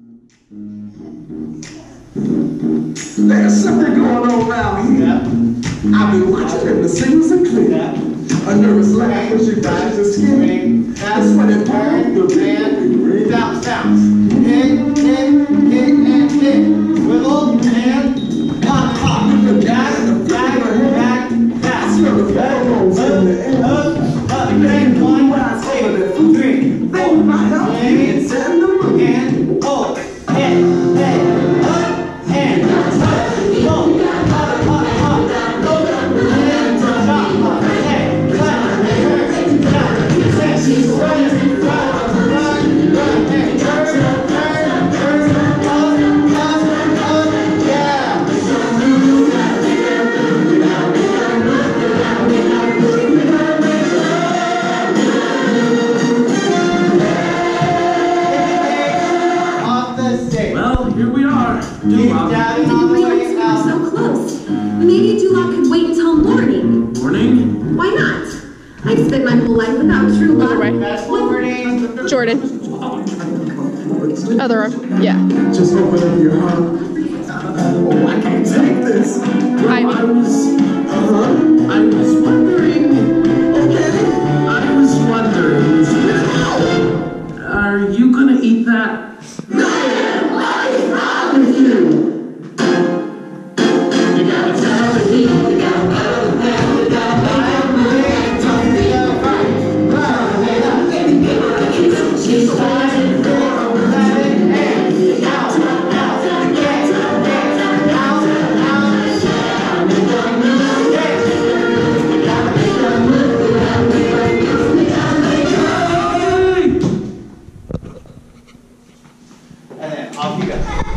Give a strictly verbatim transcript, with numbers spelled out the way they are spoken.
There's something going on around here. Yeah. I've been watching and the signals are clear. Yeah. A nervous laugh when she brushes her skin. That's when it turns the band. Bounce, bounce. Hit, hit, hit, and hit. Wiggle, and pop, pop. The back, the back, back, back. Smell the pheromones in the air. Up, up, and one, two, three, four, five, six, seven, and oh, hey, hey. Well, here we are. Did you realize we were so close? Maybe Dulop could wait until morning. Morning? Why not? I've spent my whole life without true love. Right. Jordan. Other arm. Yeah. Just open up your heart. Oh, I can't take this. I, I was, uh, I was wondering, okay, I was wondering, are you gonna eat that? And then off you go.